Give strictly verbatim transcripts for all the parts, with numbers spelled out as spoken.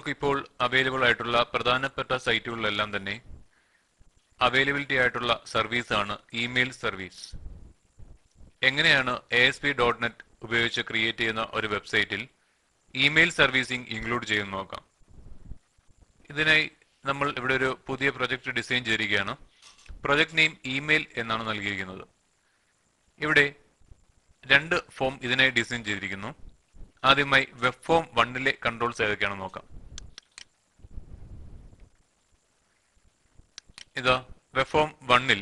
നമ്മൾക്കിപ്പോൾ അവൈലബിൾ ആയിട്ടുള്ള പ്രധാനപ്പെട്ട സൈറ്റുകളിലെല്ലാം തന്നെ അവൈലബിലിറ്റി ആയിട്ടുള്ള സർവീസ് ആണ് ഇമെയിൽ സർവീസ്. എങ്ങനെയാണ് A S P dot net ഉപയോഗിച്ച് ക്രിയേറ്റ് ചെയ്യുന്ന ഒരു വെബ്സൈറ്റിൽ ഇമെയിൽ സർവീസിംഗ് ഇൻക്ലൂഡ് ചെയ്യുന്ന നോക്കാം. ഇതിനായി നമ്മൾ ഇവിടെ ഒരു പുതിയ പ്രൊജക്ട് ഡിസൈൻ ചെയ്തിരിക്കുകയാണ്. പ്രൊജക്ട് നെയിം ഇമെയിൽ എന്നാണ് നൽകിയിരിക്കുന്നത്. ഇവിടെ രണ്ട് ഫോം ഇതിനായി ഡിസൈൻ ചെയ്തിരിക്കുന്നു. ആദ്യമായി വെബ് ഫോം വണ്ണിലെ കൺട്രോൾസ് ഏതൊക്കെയാണെന്ന് നോക്കാം. ഇതാ വെബ് ഫോം വണ്ണിൽ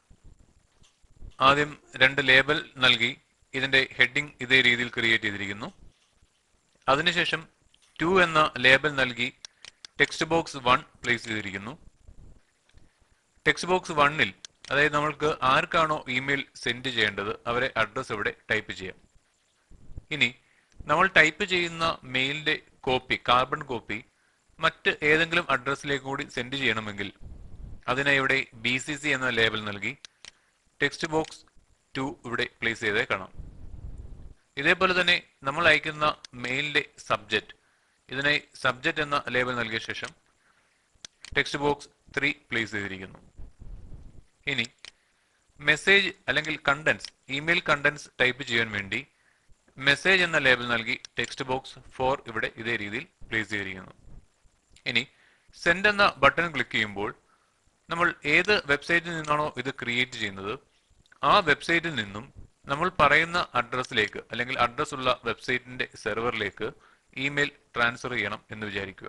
ആദ്യം രണ്ട് ലേബൽ നൽകി ഇതിന്റെ ഹെഡിംഗ് ഇതേ രീതിയിൽ ക്രിയേറ്റ് ചെയ്തിരിക്കുന്നു. അതിനുശേഷം ടു എന്ന ലേബൽ നൽകി ടെക്സ്റ്റ് ബോക്സ് വൺ പ്ലേസ് ചെയ്തിരിക്കുന്നു. ടെക്സ്റ്റ് ബോക്സ് വണ്ണിൽ അതായത് നമ്മൾക്ക് ആർക്കാണോ ഇമെയിൽ സെൻഡ് ചെയ്യേണ്ടത് അവരെ അഡ്രസ് ഇവിടെ ടൈപ്പ് ചെയ്യാം. ഇനി നമ്മൾ ടൈപ്പ് ചെയ്യുന്ന മെയിലിന്റെ കോപ്പി കാർബൺ കോപ്പി മറ്റ് ഏതെങ്കിലും അഡ്രസ്സിലേക്ക് കൂടി സെൻഡ് ചെയ്യണമെങ്കിൽ അതിനായി ഇവിടെ ബി സി സി എന്ന ലേബൽ നൽകി ടെക്സ്റ്റ് ബോക്സ് ടു ഇവിടെ പ്ലേസ് ചെയ്തേ കാണാം. ഇതേപോലെ തന്നെ നമ്മൾ അയക്കുന്ന മെയിലിന്റെ സബ്ജക്റ്റ് ഇതിനായി സബ്ജക്റ്റ് എന്ന ലേബൽ നൽകിയ ശേഷം ടെക്സ്റ്റ് ബോക്സ് ത്രീ പ്ലേസ് ചെയ്തിരിക്കുന്നു. ഇനി മെസ്സേജ് അല്ലെങ്കിൽ കണ്ടൻസ് ഇമെയിൽ കണ്ടൻസ് ടൈപ്പ് ചെയ്യാൻ വേണ്ടി മെസ്സേജ് എന്ന ലേബൽ നൽകി ടെക്സ്റ്റ് ബോക്സ് ഫോർ ഇവിടെ ഇതേ രീതിയിൽ പ്ലേസ് ചെയ്തിരിക്കുന്നു. ഇനി സെൻഡ് എന്ന ബട്ടൺ ക്ലിക്ക് ചെയ്യുമ്പോൾ നമ്മൾ ഏത് വെബ്സൈറ്റിൽ നിന്നാണോ ഇത് ക്രിയേറ്റ് ചെയ്യുന്നത് ആ വെബ്സൈറ്റിൽ നിന്നും നമ്മൾ പറയുന്ന അഡ്രസ്സിലേക്ക് അല്ലെങ്കിൽ അഡ്രസ് ഉള്ള വെബ്സൈറ്റിന്റെ സെർവറിലേക്ക് ഇമെയിൽ ട്രാൻസ്ഫർ ചെയ്യണം എന്ന് വിചാരിക്കുക.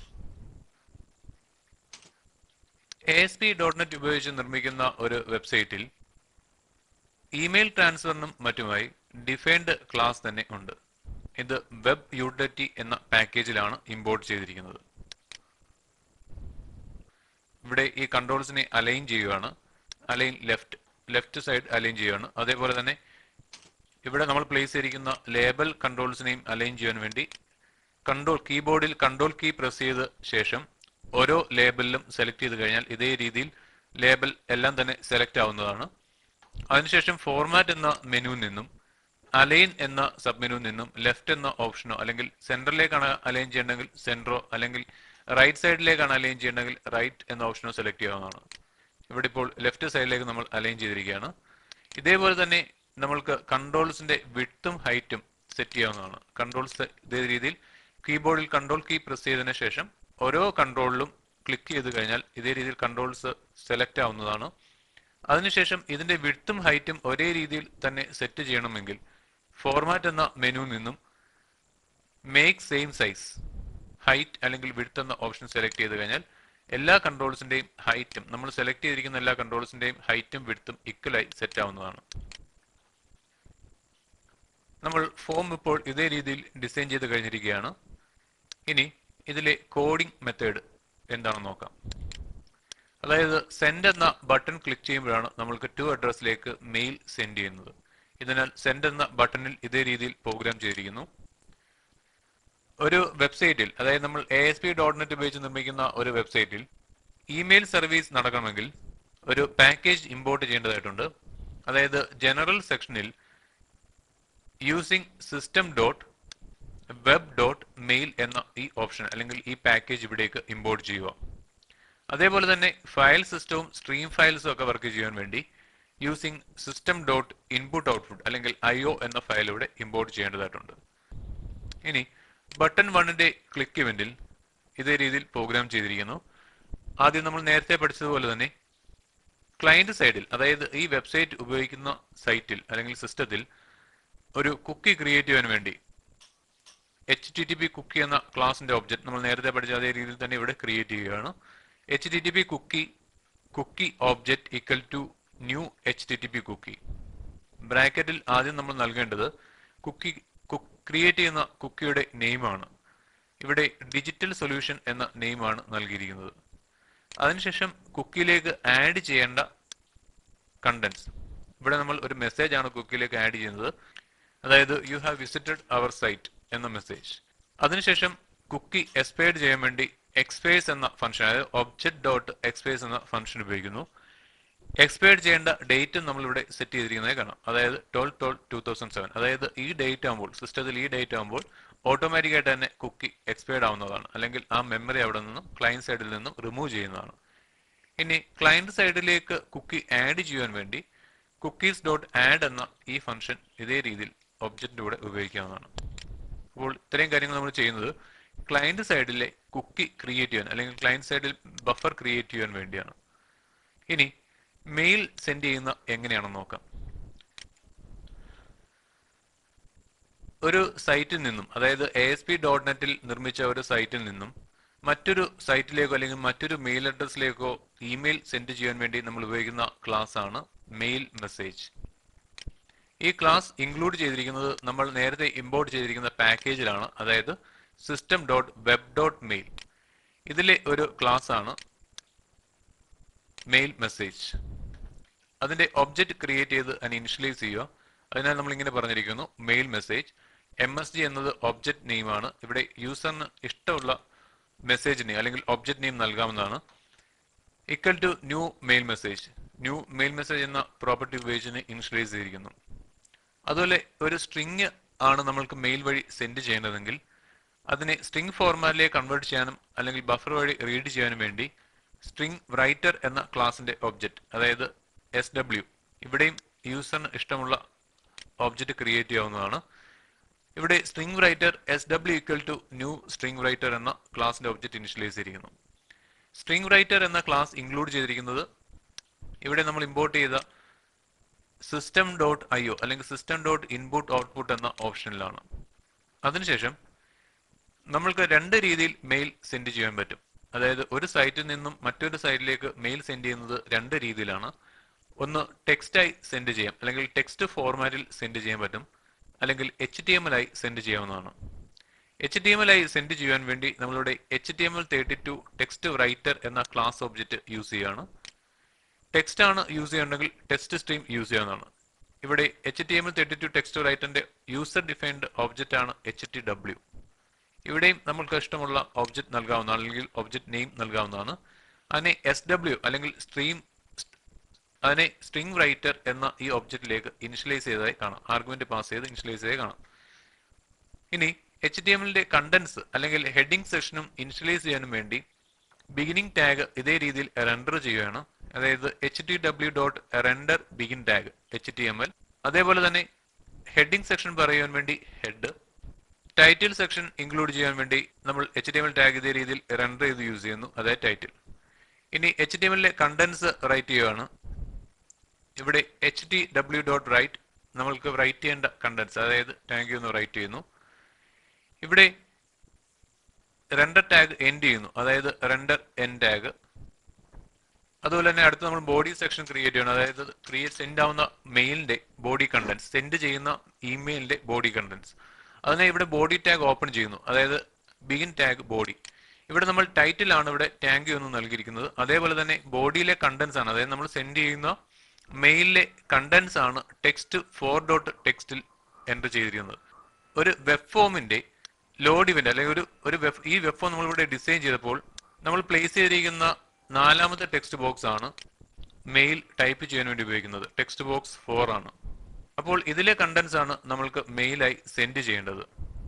A S P dot net ഉപയോഗിച്ച് നിർമ്മിക്കുന്ന ഒരു വെബ്സൈറ്റിൽ ഇമെയിൽ ട്രാൻസ്ഫറിനും മറ്റുമായി ഡിഫൈൻഡ് ക്ലാസ് തന്നെ ഉണ്ട്. ഇത് വെബ് യൂട്ടിലിറ്റി എന്ന പാക്കേജിലാണ് ഇമ്പോർട്ട് ചെയ്തിരിക്കുന്നത്. ഇവിടെ ഈ കൺട്രോൾസിനെ അലൈൻ ചെയ്യുകയാണ്. Align left left side align ചെയ്യുകയാണ്. അതേപോലെ തന്നെ ഇവിടെ നമ്മൾ പ്ലേസ് ചെയ്തിരിക്കുന്ന ലേബൽ കൺട്രോൾസിനെയും അലൈൻ ചെയ്യാൻ വേണ്ടി കൺട്രോൾ കീബോർഡിൽ കൺട്രോൾ കീ പ്രസ് ചെയ്ത ശേഷം ഓരോ ലേബലിലും സെലക്ട് ചെയ്ത് കഴിഞ്ഞാൽ ഇതേ രീതിയിൽ ലേബൽ എല്ലാം തന്നെ സെലക്ട് ആവുന്നതാണ്. അതിനുശേഷം ഫോർമാറ്റ് എന്ന മെനുവിൽ നിന്നും അലൈൻ എന്ന സബ് മെനുവിൽ നിന്നും ലെഫ്റ്റ് എന്ന ഓപ്ഷനോ അല്ലെങ്കിൽ സെന്ററിലേക്കാണ് അലൈൻ ചെയ്യേണ്ടെങ്കിൽ സെന്ററോ അല്ലെങ്കിൽ റൈറ്റ് സൈഡിലേക്കാണ് അലൈൻ ചെയ്യേണ്ടെങ്കിൽ റൈറ്റ് എന്ന ഓപ്ഷനോ സെലക്ട് ചെയ്യാവുന്നതാണ്. ഇവിടെ ഇപ്പോൾ ലെഫ്റ്റ് സൈഡിലേക്ക് നമ്മൾ അലൈൻ ചെയ്തിരിക്കുകയാണ്. ഇതേപോലെ തന്നെ നമ്മൾക്ക് കൺട്രോൾസിന്റെ വിഡ്ത്തും ഹൈറ്റും സെറ്റ് ചെയ്യാവുന്നതാണ്. കൺട്രോൾസ് ഇതേ രീതിയിൽ കീബോർഡിൽ കൺട്രോൾ കീ പ്രസ് ചെയ്തതിനു ശേഷം ഓരോ കൺട്രോളിലും ക്ലിക്ക് ചെയ്ത് കഴിഞ്ഞാൽ ഇതേ രീതിയിൽ കൺട്രോൾസ് സെലക്ട് ആവുന്നതാണ്. അതിനുശേഷം ഇതിന്റെ വിഡ്ത്തും ഹൈറ്റും ഒരേ രീതിയിൽ തന്നെ സെറ്റ് ചെയ്യണമെങ്കിൽ ഫോർമാറ്റ് എന്ന മെനുവിൽ നിന്നും മേക്ക് സെയിം സൈസ് ഹൈറ്റ് അല്ലെങ്കിൽ വിഡ്ത്ത് എന്ന ഓപ്ഷൻ സെലക്ട് ചെയ്ത് കഴിഞ്ഞാൽ എല്ലാ കൺട്രോൾസിന്റെയും ഹൈറ്റും നമ്മൾ സെലക്ട് ചെയ്തിരിക്കുന്ന എല്ലാ കൺട്രോൾസിന്റെയും ഹൈറ്റും വിഡ്ത്തും ഈക്വലായി സെറ്റ് ആവുന്നതാണ്. നമ്മൾ ഫോം ഇപ്പോൾ ഇതേ രീതിയിൽ ഡിസൈൻ ചെയ്ത് കഴിഞ്ഞിരിക്കുകയാണ്. ഇനി ഇതിലെ കോഡിംഗ് മെത്തേഡ് എന്താണെന്ന് നോക്കാം. അതായത് സെൻഡ് എന്ന ബട്ടൺ ക്ലിക്ക് ചെയ്യുമ്പോഴാണ് നമ്മൾക്ക് ടു അഡ്രസ്സിലേക്ക് മെയിൽ സെൻഡ് ചെയ്യുന്നത്. ഇതിനാൽ സെൻഡ് എന്ന ബട്ടണിൽ ഇതേ രീതിയിൽ പ്രോഗ്രാം ചെയ്തിരിക്കുന്നു. ഒരു വെബ്സൈറ്റിൽ അതായത് നമ്മൾ A S P dot net ഉപയോഗിച്ച് നിർമ്മിക്കുന്ന ഒരു വെബ്സൈറ്റിൽ ഇമെയിൽ സർവീസ് നടക്കണമെങ്കിൽ ഒരു പാക്കേജ് ഇമ്പോർട്ട് ചെയ്യേണ്ടതായിട്ടുണ്ട്. അതായത് ജനറൽ സെക്ഷനിൽ using system dot web dot mail എന്ന ഈ ഓപ്ഷൻ അല്ലെങ്കിൽ ഈ പാക്കേജ് ഇവിടേക്ക് ഇമ്പോർട്ട് ചെയ്യുക. അതേപോലെ തന്നെ ഫയൽ സിസ്റ്റവും സ്ട്രീം ഫയൽസും ഒക്കെ വർക്ക് ചെയ്യാൻ വേണ്ടി using system dot input output അല്ലെങ്കിൽ ഐ ഒ എന്ന ഫയൽ ഇവിടെ ഇമ്പോർട്ട് ചെയ്യേണ്ടതായിട്ടുണ്ട്. ഇനി ബട്ടൺ വണ്ണിന്റെ ക്ലിക്ക് ഇവന്റിൽ ഇതേ രീതിയിൽ പ്രോഗ്രാം ചെയ്തിരിക്കുന്നു. ആദ്യം നമ്മൾ നേരത്തെ പഠിച്ചതുപോലെ തന്നെ ക്ലയന്റ് സൈഡിൽ അതായത് ഈ വെബ്സൈറ്റ് ഉപയോഗിക്കുന്ന സൈറ്റിൽ അല്ലെങ്കിൽ സിസ്റ്റത്തിൽ ഒരു കുക്കി ക്രിയേറ്റ് ചെയ്യാൻ വേണ്ടി H T T P cookie എന്ന ക്ലാസിന്റെ ഒബ്ജക്ട് നമ്മൾ നേരത്തെ പഠിച്ച അതേ രീതിയിൽ തന്നെ ഇവിടെ ക്രിയേറ്റ് ചെയ്യുകയാണ്. H T T P cookie cookie object equal to new H T T P cookie ബ്രാക്കറ്റിൽ ആദ്യം നമ്മൾ നൽകേണ്ടത് കുക്കി ക്രിയേറ്റ് ചെയ്യുന്ന കുക്കിയുടെ നെയിമാണ്. ഇവിടെ ഡിജിറ്റൽ സൊല്യൂഷൻ എന്ന നെയിമാണ് നൽകിയിരിക്കുന്നത്. അതിനുശേഷം കുക്കിയിലേക്ക് ആഡ് ചെയ്യേണ്ട കണ്ടന്റ്സ് ഇവിടെ നമ്മൾ ഒരു മെസ്സേജ് ആണ് കുക്കിയിലേക്ക് ആഡ് ചെയ്യുന്നത്. അതായത് you have visited our site എന്ന മെസ്സേജ്. അതിനുശേഷം കുക്കി എക്സ്പയർഡ് ചെയ്യാൻ വേണ്ടി എക്സ്പയർസ് എന്ന ഫംഗ്ഷൻ അതായത് ഒബ്ജക്ട് ഡോട്ട് എക്സ്പയർസ് എന്ന ഫംഗ്ഷൻ ഉപയോഗിക്കുന്നു. എക്സ്പയർഡ് ചെയ്യേണ്ട ഡേറ്റ് നമ്മൾ ഇവിടെ സെറ്റ് ചെയ്തിരിക്കുന്നത് കാണാം. അതായത് twelve twelve two thousand seven അതായത് ഈ ഡേറ്റ് ആകുമ്പോൾ സിസ്റ്റത്തിൽ ഈ ഡേറ്റ് ആകുമ്പോൾ ഓട്ടോമാറ്റിക്കായിട്ട് തന്നെ കുക്കി എക്സ്പയർഡ് ആവുന്നതാണ്, അല്ലെങ്കിൽ ആ മെമ്മറി അവിടെ നിന്നും ക്ലയന്റ് സൈഡിൽ നിന്നും റിമൂവ് ചെയ്യുന്നതാണ്. ഇനി ക്ലയന്റ് സൈഡിലേക്ക് കുക്കി ആഡ് ചെയ്യാൻ വേണ്ടി കുക്കീസ് ഡോട്ട് ആഡ് എന്ന ഈ ഫംഗ്ഷൻ ഇതേ രീതിയിൽ ഒബ്ജക്റ്റിന്റെ കൂടെ ഉപയോഗിക്കാവുന്നതാണ്. അപ്പോൾ ഇത്രയും കാര്യങ്ങൾ നമ്മൾ ചെയ്യുന്നത് ക്ലയന്റ് സൈഡിലെ കുക്കി ക്രിയേറ്റ് ചെയ്യാൻ അല്ലെങ്കിൽ ക്ലയന്റ് സൈഡിൽ ബഫർ ക്രിയേറ്റ് ചെയ്യാൻ വേണ്ടിയാണ്. ഇനി മെയിൽ സെൻഡ് ചെയ്യുന്ന എങ്ങനെയാണെന്ന് നോക്കാം. ഒരു സൈറ്റിൽ നിന്നും, അതായത് എ എസ് പി ഡോട്ട് നെറ്റിൽ നിർമ്മിച്ച ഒരു സൈറ്റിൽ നിന്നും മറ്റൊരു സൈറ്റിലേക്കോ അല്ലെങ്കിൽ മറ്റൊരു മെയിൽ അഡ്രസ്സിലേക്കോ ഇമെയിൽ സെൻഡ് ചെയ്യാൻ വേണ്ടി നമ്മൾ ഉപയോഗിക്കുന്ന ക്ലാസ് ആണ് മെയിൽ മെസ്സേജ്. ഈ ക്ലാസ് ഇൻക്ലൂഡ് ചെയ്തിരിക്കുന്നത് നമ്മൾ നേരത്തെ ഇമ്പോർട്ട് ചെയ്തിരിക്കുന്ന പാക്കേജിലാണ്, അതായത് system dot web dot mail. ഇതിലെ ഒരു ക്ലാസ് ആണ് മെയിൽ മെസ്സേജ്. അതിന്റെ ഒബ്ജക്റ്റ് ക്രിയേറ്റ് ചെയ്ത് അതിനെ ഇനിഷ്യലൈസ് ചെയ്യുക. അതിനാൽ നമ്മൾ ഇങ്ങനെ പറഞ്ഞിരിക്കുന്നു mail message. M S G എന്നത് ഒബ്ജക്റ്റ് നെയിമാണ്. ഇവിടെ യൂസറിന് ഇഷ്ടമുള്ള മെസ്സേജ് നെയിം അല്ലെങ്കിൽ ഒബ്ജക്റ്റ് നെയിം നൽകാവുന്നതാണ്. Equal to new mail message. New mail message എന്ന പ്രോപ്പർട്ടി ഉപയോഗിച്ച് ഇനിഷ്യലൈസ് ചെയ്തിരിക്കുന്നു. അതുപോലെ ഒരു സ്ട്രിങ് ആണ് നമ്മൾക്ക് മെയിൽ വഴി സെൻഡ് ചെയ്യേണ്ടതെങ്കിൽ അതിനെ സ്ട്രിങ് ഫോർമാറ്റിലേക്ക് കൺവേർട്ട് ചെയ്യാനും അല്ലെങ്കിൽ ബഫർ വഴി റീഡ് ചെയ്യാനും വേണ്ടി സ്ട്രിങ് റൈറ്റർ എന്ന ക്ലാസിന്റെ ഒബ്ജക്റ്റ്, അതായത് എസ് ഡബ്ല്യു, ഇവിടെയും യൂസറിന് ഇഷ്ടമുള്ള ഒബ്ജക്റ്റ് ക്രിയേറ്റ് ചെയ്യാവുന്നതാണ്. ഇവിടെ string writer S W equal to new string writer എന്ന ക്ലാസിന്റെ ഒബ്ജക്റ്റ് ഇനിഷ്യലൈസ് ചെയ്തിരിക്കുന്നു. സ്ട്രിംഗ് റൈറ്റർ എന്ന ക്ലാസ് ഇൻക്ലൂഡ് ചെയ്തിരിക്കുന്നത് ഇവിടെ നമ്മൾ ഇമ്പോർട്ട് ചെയ്ത സിസ്റ്റം ഡോട്ട് ഐ ഒ അല്ലെങ്കിൽ സിസ്റ്റം ഡോട്ട് ഇൻപുട്ട് ഔട്ട്പുട്ട് എന്ന ഓപ്ഷനിലാണ്. അതിനുശേഷം നമ്മൾക്ക് രണ്ട് രീതിയിൽ മെയിൽ സെൻഡ് ചെയ്യാൻ പറ്റും. അതായത് ഒരു സൈറ്റിൽ നിന്നും മറ്റൊരു സൈറ്റിലേക്ക് മെയിൽ സെൻഡ് ചെയ്യുന്നത് രണ്ട് രീതിയിലാണ്. ഒന്ന് ടെക്സ്റ്റായി സെൻഡ് ചെയ്യാം, അല്ലെങ്കിൽ ടെക്സ്റ്റ് ഫോർമാറ്റിൽ സെൻഡ് ചെയ്യാൻ പറ്റും, അല്ലെങ്കിൽ എച്ച് ടി എം എൽ ആയി സെൻഡ് ചെയ്യാവുന്നതാണ്. എച്ച് ടി എം എൽ ആയി സെൻഡ് ചെയ്യാൻ വേണ്ടി നമ്മളിവിടെ H T M L thirty two text writer എന്ന ക്ലാസ് ഒബ്ജക്റ്റ് യൂസ് ചെയ്യുകയാണ്. ടെക്സ്റ്റ് ആണ് യൂസ് ചെയ്യുന്നുണ്ടെങ്കിൽ ടെക്സ്റ്റ് സ്ട്രീം യൂസ് ചെയ്യാവുന്നതാണ്. ഇവിടെ H T M L thirty two text റൈറ്ററിന്റെ യൂസർ ഡിഫൈൻഡ് ഒബ്ജക്റ്റ് ആണ് എച്ച് ടി ഡബ്ല്യു. ഇവിടെയും നമ്മൾക്ക് ഇഷ്ടമുള്ള ഒബ്ജക്റ്റ് നൽകാവുന്നതാണ്, അല്ലെങ്കിൽ ഒബ്ജക്റ്റ് നെയിം നൽകാവുന്നതാണ്. അതിനെ എസ് ഡബ്ല്യു അല്ലെങ്കിൽ സ്ട്രീം അതിനെ സ്ട്രിംഗ് റൈറ്റർ എന്ന ഈ ഒബ്ജക്റ്റിലേക്ക് ഇനിഷ്യലൈസ് ചെയ്തതായി കാണാം. ആർഗ്യുമെന്റ് പാസ് ചെയ്ത് ഇനിഷ്യലൈസ് ചെയ്ത് കാണാം. ഇനി എച്ച് ടി എം എല്ലിന്റെ കണ്ടന്റ്സ് അല്ലെങ്കിൽ ഹെഡിംഗ് സെക്ഷനും ഇനിഷ്യലൈസ് ചെയ്യാനും വേണ്ടി ബിഗിനിങ് ടാഗ് ഇതേ രീതിയിൽ റെൻഡർ ചെയ്യുകയാണ്. അതായത് H T W dot render begin tag H T M L. അതേപോലെ തന്നെ ഹെഡിംഗ് സെക്ഷൻ പറയാൻ വേണ്ടി ഹെഡ്, ടൈറ്റിൽ സെക്ഷൻ ഇൻക്ലൂഡ് ചെയ്യാൻ വേണ്ടി നമ്മൾ H T M L tag ഇതേ രീതിയിൽ റെൻഡർ ചെയ്ത് യൂസ് ചെയ്യുന്നു, അതായത് ടൈറ്റിൽ. ഇനി എച്ച് ടി എം എല്ലിലെ കണ്ടന്റ്സ് റൈറ്റ് ചെയ്യുകയാണ്. ഇവിടെ H T W dot write നമ്മൾക്ക് റൈറ്റ് ചെയ്യേണ്ട കണ്ടന്റ്സ്, അതായത് താങ്ക് യു എന്ന് റൈറ്റ് ചെയ്യുന്നു. ഇവിടെ റെൻഡർ ടാഗ് എൻഡ് ചെയ്യുന്നു, അതായത് റെൻഡർ എൻ ടാഗ്. അതുപോലെ തന്നെ അടുത്ത് നമ്മൾ ബോഡി സെക്ഷൻ ക്രിയേറ്റ് ചെയ്യണം, അതായത് ക്രിയേറ്റ് സെൻഡ് ആവുന്ന മെയിലിന്റെ ബോഡി കണ്ടന്റ്സ്, സെൻഡ് ചെയ്യുന്ന ഇമെയിലിന്റെ ബോഡി കണ്ടന്റ്സ്. അതിനെ ഇവിടെ ബോഡി ടാഗ് ഓപ്പൺ ചെയ്യുന്നു, അതായത് ബിഗിൻ ടാഗ് ബോഡി. ഇവിടെ നമ്മൾ ടൈറ്റിൽ ആണ് ഇവിടെ താങ്ക് യു എന്ന് നൽകിയിരിക്കുന്നത്. അതേപോലെ തന്നെ ബോഡിയിലെ കണ്ടന്റ്സ് ആണ്, അതായത് നമ്മൾ സെൻഡ് ചെയ്യുന്ന മെയിലിലെ കണ്ടന്റ്സ് ആണ് ടെക്സ്റ്റ് ഫോർ ഡോട്ട് ടെക്സ്റ്റിൽ എൻ്റർ ചെയ്തിരിക്കുന്നത്. ഒരു വെബ് ഫോമിന്റെ ലോഡ് ഇവന്റ് അല്ലെങ്കിൽ ഒരു ഒരു വെബ് ഈ വെബ് ഫോം നമ്മളിവിടെ ഡിസൈൻ ചെയ്തപ്പോൾ നമ്മൾ പ്ലേസ് ചെയ്തിരിക്കുന്ന നാലാമത്തെ ടെക്സ്റ്റ് ബോക്സ് ആണ് മെയിൽ ടൈപ്പ് ചെയ്യാൻ വേണ്ടി ഉപയോഗിക്കുന്നത്. ടെക്സ്റ്റ് ബോക്സ് ഫോർ ആണ്. അപ്പോൾ ഇതിലെ കണ്ടന്റ്സ് ആണ് നമ്മൾക്ക് മെയിലായി സെൻഡ് ചെയ്യേണ്ടത്.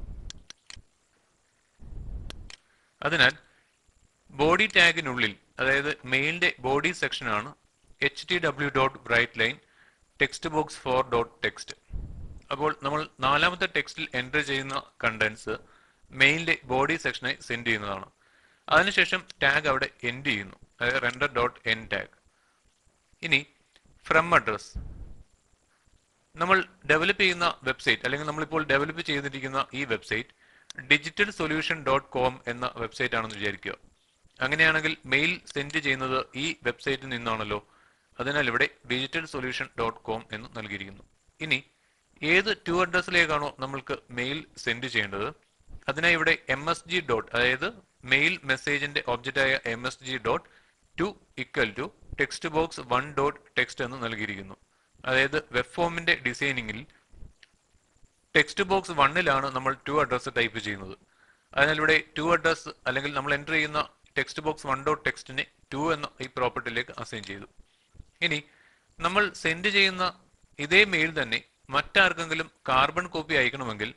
അതിനാൽ ബോഡി ടാഗിനുള്ളിൽ, അതായത് മെയിലിന്റെ ബോഡി സെക്ഷൻ ആണ് H T W dot write line text box four dot text. അപ്പോൾ നമ്മൾ നാലാമത്തെ ടെക്സ്റ്റിൽ എൻ്റർ ചെയ്യുന്ന കണ്ടന്റ്സ് മെയിലിന്റെ ബോഡി സെക്ഷനായി സെൻഡ് ചെയ്യുന്നതാണ്. അതിനുശേഷം ടാഗ് അവിടെ എൻഡ് ചെയ്യുന്നു, അതായത് റെൻഡർ ഡോട്ട് എൻ ടാഗ്. ഇനി ഫ്രം അഡ്രസ്, നമ്മൾ ഡെവലപ്പ് ചെയ്യുന്ന വെബ്സൈറ്റ് അല്ലെങ്കിൽ നമ്മളിപ്പോൾ ഡെവലപ്പ് ചെയ്തിരിക്കുന്ന ഈ website digital solution dot com എന്ന വെബ്സൈറ്റ് ആണെന്ന് വിചാരിക്കുക. അങ്ങനെയാണെങ്കിൽ മെയിൽ സെൻഡ് ചെയ്യുന്നത് ഈ വെബ്സൈറ്റിൽ നിന്നാണല്ലോ. അതിനാൽ ഇവിടെ ഡിജിറ്റൽ സൊല്യൂഷൻ ഡോട്ട് കോം എന്ന് നൽകിയിരിക്കുന്നു. ഇനി ഏത് ടു അഡ്രസ്സിലേക്കാണോ നമ്മൾക്ക് മെയിൽ സെൻഡ് ചെയ്യേണ്ടത്, അതിനായി ഇവിടെ എം എസ് ജി ഡോട്ട്, അതായത് മെയിൽ മെസ്സേജിന്റെ ഒബ്ജക്റ്റായ M S G dot to equal to text box one dot text എന്ന് നൽകിയിരിക്കുന്നു. അതായത് വെബ് ഫോമിന്റെ ഡിസൈനിങ്ങിൽ ടെക്സ്റ്റ് ബോക്സ് വണ്ണിലാണ് നമ്മൾ ടു അഡ്രസ് ടൈപ്പ് ചെയ്യുന്നത്. അതിനാൽ ഇവിടെ ടു അഡ്രസ് അല്ലെങ്കിൽ നമ്മൾ എൻ്റർ ചെയ്യുന്ന ടെക്സ്റ്റ് ബോക്സ് വൺ ഡോട്ട് ടെക്സ്റ്റിനെ ടു എന്ന ഈ പ്രോപ്പർട്ടിയിലേക്ക് അസൈൻ ചെയ്തു. ഇനി നമ്മൾ സെൻഡ് ചെയ്യുന്ന ഇതേ മെയിൽ തന്നെ മറ്റാർക്കെങ്കിലും കാർബൺ കോപ്പി അയക്കണമെങ്കിൽ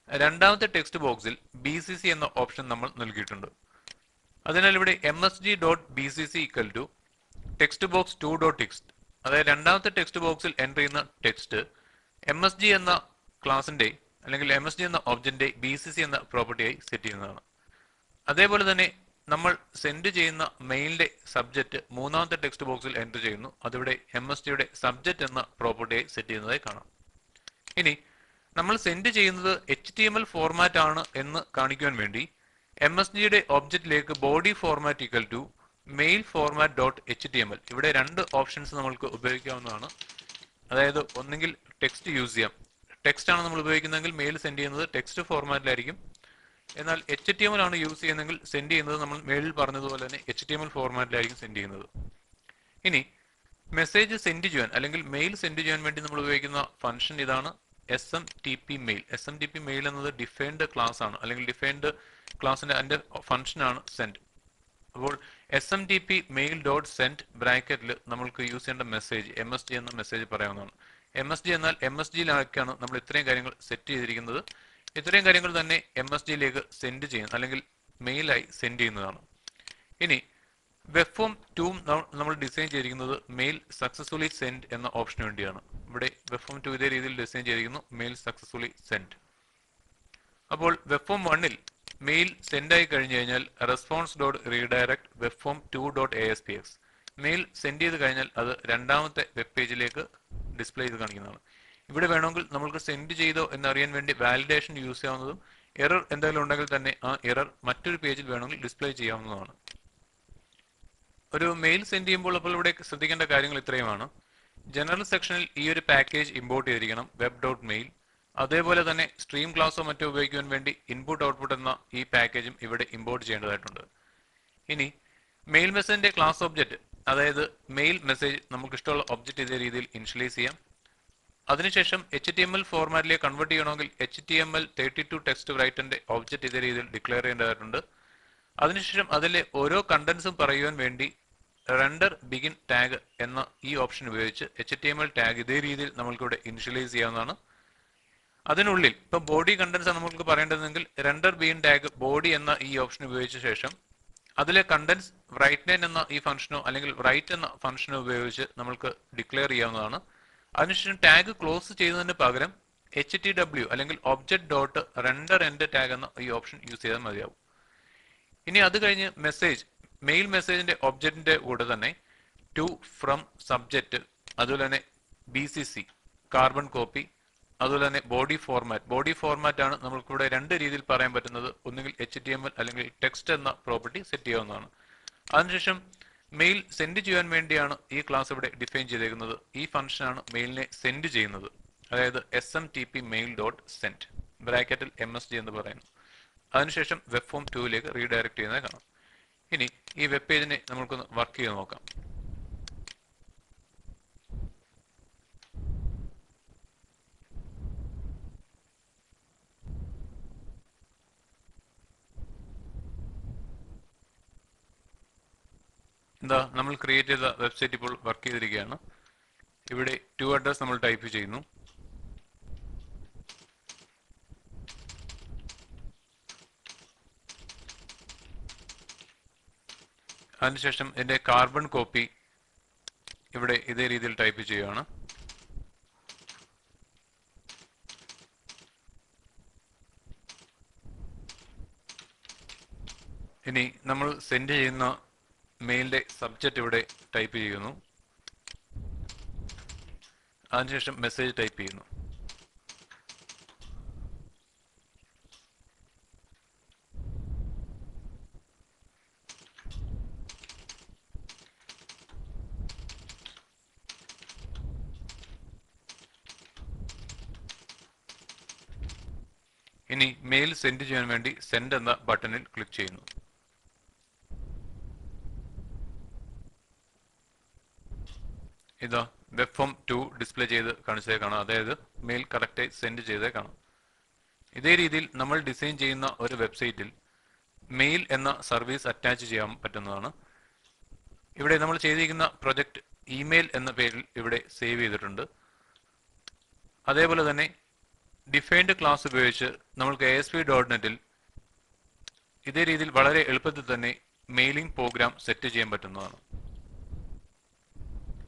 രണ്ടാമത്തെ ടെക്സ്റ്റ് ബോക്സിൽ ബി സി സി എന്ന ഓപ്ഷൻ നമ്മൾ നൽകിയിട്ടുണ്ട്. അതിനാൽ ഇവിടെ M S G dot B C C equal to text box two dot text, അതായത് രണ്ടാമത്തെ ടെക്സ്റ്റ് ബോക്സിൽ എൻ്റർ ചെയ്യുന്ന ടെക്സ്റ്റ് എം എസ് ജി എന്ന ക്ലാസിന്റെ അല്ലെങ്കിൽ എം എസ് ജി എന്ന ഒബ്ജക്റ്റിന്റെ ബി സി സി എന്ന പ്രോപ്പർട്ടിയായി സെറ്റ് ചെയ്യുന്നതാണ്. അതേപോലെ തന്നെ നമ്മൾ സെൻഡ് ചെയ്യുന്ന മെയിലിന്റെ സബ്ജക്റ്റ് മൂന്നാമത്തെ ടെക്സ്റ്റ് ബോക്സിൽ എൻ്റർ ചെയ്യുന്നു. അതിവിടെ എം എസ് ജിയുടെ സബ്ജക്റ്റ് എന്ന പ്രോപ്പർട്ടിയായി സെറ്റ് ചെയ്യുന്നതായി കാണാം. ഇനി നമ്മൾ സെൻഡ് ചെയ്യുന്നത് H T M L format ആണ് എന്ന് കാണിക്കുവാൻ വേണ്ടി എം എസ് ജിയുടെ ഒബ്ജക്റ്റിലേക്ക് body format equal to mail format dot H T M L, ഇവിടെ രണ്ട് ഓപ്ഷൻസ് നമ്മൾക്ക് ഉപയോഗിക്കാവുന്നതാണ്. അതായത് ഒന്നെങ്കിൽ ടെക്സ്റ്റ് യൂസ് ചെയ്യാം, ടെക്സ്റ്റ് ആണ് നമ്മൾ ഉപയോഗിക്കുന്നതെങ്കിൽ മെയിൽ സെൻഡ് ചെയ്യുന്നത് ടെക്സ്റ്റ് ഫോർമാറ്റിലായിരിക്കും. എന്നാൽ എച്ച് ടി എം എൽ ആണ് യൂസ് ചെയ്യുന്നതെങ്കിൽ സെൻഡ് ചെയ്യുന്നത് നമ്മൾ മെയിലിൽ പറഞ്ഞതുപോലെ തന്നെ എച്ച് ടി എം എൽ ഫോർമാറ്റിലായിരിക്കും സെൻഡ് ചെയ്യുന്നത്. ഇനി മെസ്സേജ് സെൻഡ് ചെയ്യാൻ അല്ലെങ്കിൽ മെയിൽ സെൻഡ് ചെയ്യാൻ വേണ്ടി നമ്മൾ ഉപയോഗിക്കുന്ന ഫംഗ്ഷൻ ഇതാണ്, S M T P mail. S M T P mail എന്നത് ഡിഫൈൻഡ് ക്ലാസ് ആണ്, അല്ലെങ്കിൽ ഡിഫൈൻഡ് ക്ലാസിന്റെ അതിന്റെ ഫംഗ്ഷൻ ആണ് സെൻഡ്. അപ്പോൾ S M T P mail dot send ബ്രാക്കറ്റിൽ നമ്മൾക്ക് യൂസ് ചെയ്യേണ്ട മെസ്സേജ് എം എസ് ജി എന്ന മെസ്സേജ് പറയാവുന്നതാണ്. എം എസ് ജി എന്നാൽ എം എസ് ജിയിലേക്കാണ് നമ്മൾ ഇത്രയും കാര്യങ്ങൾ സെറ്റ് ചെയ്തിരിക്കുന്നത്. ഇത്രയും കാര്യങ്ങൾ തന്നെ എം എസ് ജിയിലേക്ക് സെൻഡ് ചെയ്യുന്ന അല്ലെങ്കിൽ മെയിലായി സെൻഡ് ചെയ്യുന്നതാണ്. ഇനി വെബ് ഫോം ടു നമ്മൾ ഡിസൈൻ ചെയ്തിരിക്കുന്നത് മെയിൽ സക്സസ്ഫുള്ളി സെൻഡ് എന്ന ഓപ്ഷന് വേണ്ടിയാണ്. ഇവിടെ വെബ് ഫോം ടു ഇതേ രീതിയിൽ ഡിസൈൻ ചെയ്തിരിക്കുന്നു, മെയിൽ സക്സസ്ഫുള്ളി സെൻഡ്. അപ്പോൾ വെബ് ഫോം വണ്ണിൽ മെയിൽ സെൻഡ് ആയി കഴിഞ്ഞു കഴിഞ്ഞാൽ response dot redirect web form two dot A S P X, mail send ചെയ്ത് കഴിഞ്ഞാൽ അത് രണ്ടാമത്തെ വെബ് പേജിലേക്ക് ഡിസ്പ്ലേ ചെയ്ത് കാണിക്കുന്നതാണ്. ഇവിടെ വേണമെങ്കിൽ നമുക്ക് സെൻഡ് ചെയ്തോ എന്നറിയാൻ വേണ്ടി വാലിഡേഷൻ യൂസ് ചെയ്യാവുന്നതും എറർ എന്തെങ്കിലും ഉണ്ടെങ്കിൽ തന്നെ ആ എറർ മറ്റൊരു പേജിൽ വേണമെങ്കിൽ ഡിസ്പ്ലേ ചെയ്യാവുന്നതാണ്. ഒരു മെയിൽ സെൻഡ് ചെയ്യുമ്പോൾ അപ്പോൾ ഇവിടെ ശ്രദ്ധിക്കേണ്ട കാര്യങ്ങൾ ഇത്രയുമാണ്. ജനറൽ സെക്ഷനിൽ ഈ ഒരു പാക്കേജ് ഇമ്പോർട്ട് ചെയ്തിരിക്കണം, വെബ് ഡോട്ട് മെയിൽ. അതേപോലെ തന്നെ സ്ട്രീം ക്ലാസ്സോ മറ്റോ ഉപയോഗിക്കുവാൻ വേണ്ടി ഇൻപുട്ട് ഔട്ട്പുട്ട് എന്ന ഈ പാക്കേജും ഇവിടെ ഇമ്പോർട്ട് ചെയ്യേണ്ടതായിട്ടുണ്ട്. ഇനി മെയിൽ മെസ്സേജിന്റെ ക്ലാസ് ഒബ്ജക്റ്റ്, അതായത് മെയിൽ മെസ്സേജ് നമുക്ക് ഇഷ്ടമുള്ള ഒബ്ജക്റ്റ് ഇതേ രീതിയിൽ ഇനിഷ്യലൈസ് ചെയ്യാം. അതിനുശേഷം എച്ച് ടി എം എൽ ഫോർമാറ്റിലേക്ക് കൺവേർട്ട് ചെയ്യണമെങ്കിൽ H T M L thirty two text റൈറ്ററിന്റെ ഒബ്ജക്റ്റ് ഇതേ രീതിയിൽ ഡിക്ലെയർ ചെയ്യേണ്ടതായിട്ടുണ്ട്. അതിനുശേഷം അതിലെ ഓരോ കണ്ടന്റ്സും പറയുവാൻ വേണ്ടി റെൻഡർ ബിഗിൻ ടാഗ് എന്ന ഈ ഓപ്ഷൻ ഉപയോഗിച്ച് H T M L tag ഇതേ രീതിയിൽ നമ്മൾക്കിവിടെ ഇനിഷ്യലൈസ് ചെയ്യാവുന്നതാണ്. അതിനുള്ളിൽ ഇപ്പൊ ബോഡി കണ്ടന്റ്സ് ആണ് നമുക്ക് പറയേണ്ടതെങ്കിൽ റെൻഡർ ബിഗിൻ ടാഗ് ബോഡി എന്ന ഈ ഓപ്ഷൻ ഉപയോഗിച്ച ശേഷം അതിലെ കണ്ടന്റ്സ് റൈറ്റ് ലൈൻ എന്ന ഈ ഫംഗ്ഷനോ അല്ലെങ്കിൽ റൈറ്റ് എന്ന ഫംഗ്ഷനോ ഉപയോഗിച്ച് നമുക്ക് ഡിക്ലെയർ ചെയ്യാവുന്നതാണ്. അതിനുശേഷം ടാഗ് ക്ലോസ് ചെയ്യുന്നതിന് പകരം എച്ച് ടി ഡബ്ല്യു അല്ലെങ്കിൽ object dot render end tag എന്ന ഈ ഓപ്ഷൻ യൂസ് ചെയ്താൽ മതിയാവും. ഇനി അത് കഴിഞ്ഞ് മെസ്സേജ് മെയിൽ മെസ്സേജിന്റെ ഒബ്ജക്റ്റിന്റെ കൂടെ തന്നെ ടു ഫ്രം സബ്ജക്റ്റ്, അതുപോലെ തന്നെ B C C carbon copy, അതുപോലെ തന്നെ ബോഡി ഫോർമാറ്റ്. ബോഡി ഫോർമാറ്റ് ആണ് നമുക്കിവിടെ രണ്ട് രീതിയിൽ പറയാൻ പറ്റുന്നത്, ഒന്നുകിൽ എച്ച് ടി എം എൽ അല്ലെങ്കിൽ ടെക്സ്റ്റ് എന്ന പ്രോപ്പർട്ടി സെറ്റ് ചെയ്യാവുന്നതാണ്. അതിനുശേഷം മെയിൽ സെൻഡ് ചെയ്യാൻ വേണ്ടിയാണ് ഈ ക്ലാസ് ഇവിടെ ഡിഫൈൻ ചെയ്തേക്കുന്നത്. ഈ ഫംഗ്ഷനാണ് മെയിലിനെ സെൻഡ് ചെയ്യുന്നത്, അതായത് S M T P mail dot send ബ്രാക്കറ്റിൽ എം എസ് ജി എന്ന് പറയുന്നു. അതിനുശേഷം വെബ് ഫോം ടൂവിലേക്ക് റീഡയറക്ട് ചെയ്യുന്നത് കാണാം. ഇനി ഈ വെബ് പേജിനെ നമുക്കൊന്ന് വർക്ക് ചെയ്ത് നോക്കാം. എന്താ നമ്മൾ ക്രിയേറ്റ് ചെയ്ത വെബ്സൈറ്റ് ഇപ്പോൾ വർക്ക് ചെയ്തിരിക്കുകയാണ്. ഇവിടെ ടു അഡ്രസ് നമ്മൾ ടൈപ്പ് ചെയ്യുന്നു. അതിനുശേഷം ഇതിന്റെ കാർബൺ കോപ്പി ഇവിടെ ഇതേ രീതിയിൽ ടൈപ്പ് ചെയ്യുകയാണ്. ഇനി നമ്മൾ സെൻഡ് ചെയ്യുന്ന മെയിലിന്റെ സബ്ജക്റ്റ് ഇവിടെ ടൈപ്പ് ചെയ്യുന്നു. അതിനുശേഷം മെസ്സേജ് ടൈപ്പ് ചെയ്യുന്നു. ഇനി മെയിൽ സെൻഡ് ചെയ്യാൻ വേണ്ടി സെൻഡ് എന്ന ബട്ടണിൽ ക്ലിക്ക് ചെയ്യുന്നു. ഇതാ വെബ് ഫോം ടു ഡിസ്പ്ലേ ചെയ്ത് കാണിച്ചതേ കാണാം, അതായത് മെയിൽ കറക്റ്റായി സെൻഡ് ചെയ്തേ കാണാം. ഇതേ രീതിയിൽ നമ്മൾ ഡിസൈൻ ചെയ്യുന്ന ഒരു വെബ്സൈറ്റിൽ മെയിൽ എന്ന സർവീസ് അറ്റാച്ച് ചെയ്യാൻ പറ്റുന്നതാണ്. ഇവിടെ നമ്മൾ ചെയ്തിരിക്കുന്ന പ്രൊജക്ട് ഇമെയിൽ എന്ന പേരിൽ ഇവിടെ സേവ് ചെയ്തിട്ടുണ്ട്. അതേപോലെ തന്നെ ഡിഫൈൻഡ് ക്ലാസ് ഉപയോഗിച്ച് നമ്മൾക്ക് എ എസ് പി ഡോട്ട് നെറ്റിൽ ഇതേ രീതിയിൽ വളരെ എളുപ്പത്തിൽ തന്നെ മെയിലിംഗ് പ്രോഗ്രാം സെറ്റ് ചെയ്യാൻ പറ്റുന്നതാണ്.